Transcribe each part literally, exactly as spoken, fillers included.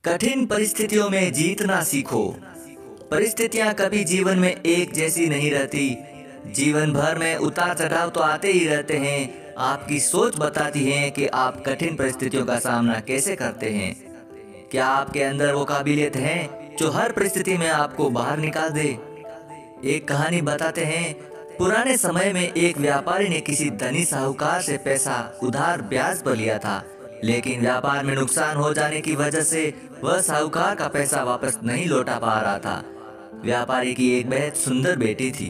कठिन परिस्थितियों में जीतना सीखो। परिस्थितियां कभी जीवन में एक जैसी नहीं रहती। जीवन भर में उतार चढ़ाव तो आते ही रहते हैं। आपकी सोच बताती है कि आप कठिन परिस्थितियों का सामना कैसे करते हैं। क्या आपके अंदर वो काबिलियत है जो हर परिस्थिति में आपको बाहर निकाल दे। एक कहानी बताते हैं। पुराने समय में एक व्यापारी ने किसी धनी साहूकार से पैसा उधार ब्याज पर लिया था, लेकिन व्यापार में नुकसान हो जाने की वजह से वह साहूकार का पैसा वापस नहीं लौटा पा रहा था। व्यापारी की एक बेहद सुंदर बेटी थी।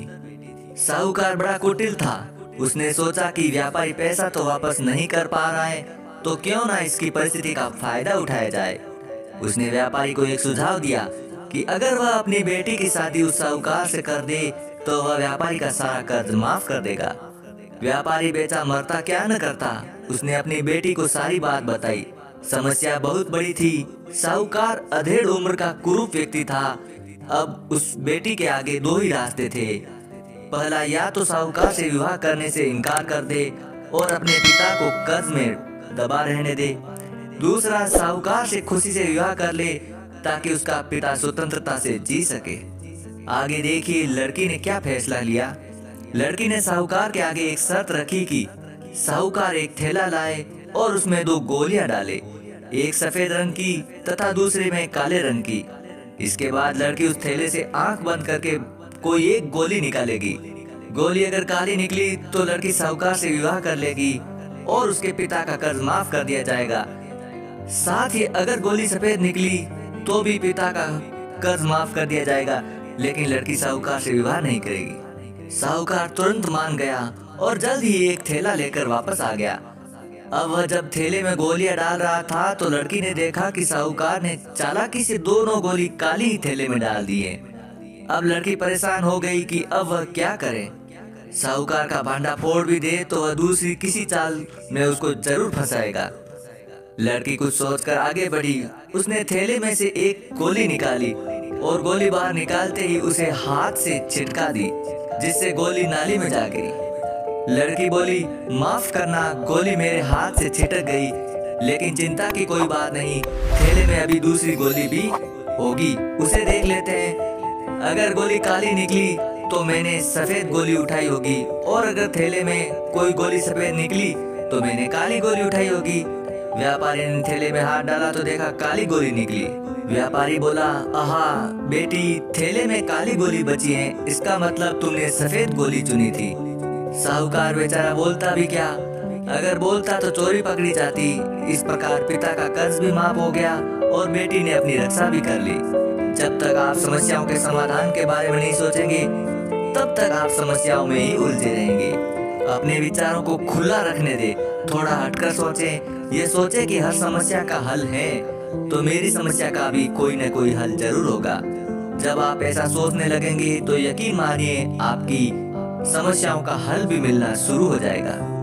साहूकार बड़ा कुटिल था। उसने सोचा कि व्यापारी पैसा तो वापस नहीं कर पा रहा है, तो क्यों ना इसकी परिस्थिति का फायदा उठाया जाए। उसने व्यापारी को एक सुझाव दिया कि अगर वह अपनी बेटी की शादी उस साहूकार से कर दे तो वह व्यापारी का सारा कर्ज माफ कर देगा। व्यापारी बेचा मरता क्या न करता। उसने अपनी बेटी को सारी बात बताई। समस्या बहुत बड़ी थी। साहूकार अधेड़ उम्र का कुरूप व्यक्ति था। अब उस बेटी के आगे दो ही रास्ते थे। पहला, या तो साहूकार से विवाह करने से इनकार कर दे और अपने पिता को कर्ज में दबा रहने दे। दूसरा, साहूकार से खुशी से विवाह कर ले ताकि उसका पिता स्वतंत्रता से जी सके। आगे देखिए लड़की ने क्या फैसला लिया। लड़की ने साहूकार के आगे एक शर्त रखी कि साहूकार एक थैला लाए और उसमें दो गोलियां डाले, एक सफेद रंग की तथा दूसरे में काले रंग की। इसके बाद लड़की उस थैले से आंख बंद करके कोई एक गोली निकालेगी। गोली अगर काली निकली तो लड़की साहूकार से विवाह कर लेगी और उसके पिता का कर्ज माफ कर दिया जाएगा। साथ ही अगर गोली सफेद निकली तो भी पिता का कर्ज माफ कर दिया जाएगा, लेकिन लड़की साहूकार से विवाह नहीं करेगी। साहूकार तुरंत मान गया और जल्द ही एक थैला लेकर वापस आ गया। अब वह जब थैले में गोलियां डाल रहा था तो लड़की ने देखा कि साहूकार ने चालाकी से दोनों गोली काली ही थैले में डाल दी है। अब लड़की परेशान हो गई कि अब वह क्या करे। साहूकार का भांडा फोड़ भी दे तो वह दूसरी किसी चाल में उसको जरूर फंसाएगा। लड़की कुछ सोचकर आगे बढ़ी। उसने थैले में से एक गोली निकाली और गोली बाहर निकालते ही उसे हाथ से छिटका दी, जिससे गोली नाली में जा गिरी। लड़की बोली, माफ करना, गोली मेरे हाथ से छिटक गई, लेकिन चिंता की कोई बात नहीं, थैले में अभी दूसरी गोली भी होगी, उसे देख लेते हैं। अगर गोली काली निकली तो मैंने सफेद गोली उठाई होगी, और अगर थैले में कोई गोली सफेद निकली तो मैंने काली गोली उठाई होगी। व्यापारी ने थैले में हाथ डाला तो देखा काली गोली निकली। व्यापारी बोला, आहा बेटी, थैले में काली गोली बची है, इसका मतलब तुमने सफेद गोली चुनी थी। साहूकार बेचारा बोलता भी क्या, अगर बोलता तो चोरी पकड़ी जाती। इस प्रकार पिता का कर्ज भी माफ हो गया और बेटी ने अपनी रक्षा भी कर ली। जब तक आप समस्याओं के समाधान के बारे में नहीं सोचेंगे तब तक आप समस्याओं में ही उलझे रहेंगे। अपने विचारों को खुला रखने दे, थोड़ा हटकर सोचें। ये सोचे कि हर समस्या का हल है तो मेरी समस्या का भी कोई न कोई हल जरूर होगा। जब आप ऐसा सोचने लगेंगे तो यकीन मानिए आपकी समस्याओं का हल भी मिलना शुरू हो जाएगा।